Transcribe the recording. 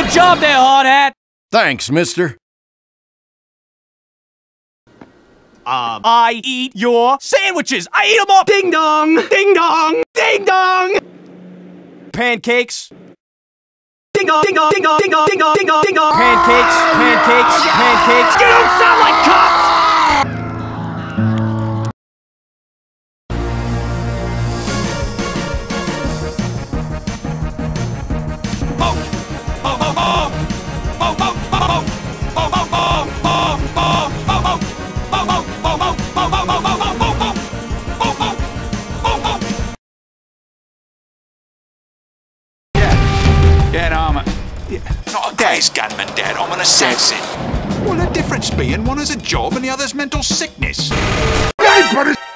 Good job there, hard hat. Thanks, mister. I eat your sandwiches. I eat them all. Ding dong, ding dong, ding dong. Pancakes. Ding dong, ding dong, ding dong, ding dong, ding dong, ding dong, ding dong. Pancakes, pancakes, pancakes. You don't sound like cops. Not a case gunman, Dad. I'm an assassin. Well, the difference being one has a job and the other's mental sickness. Everybody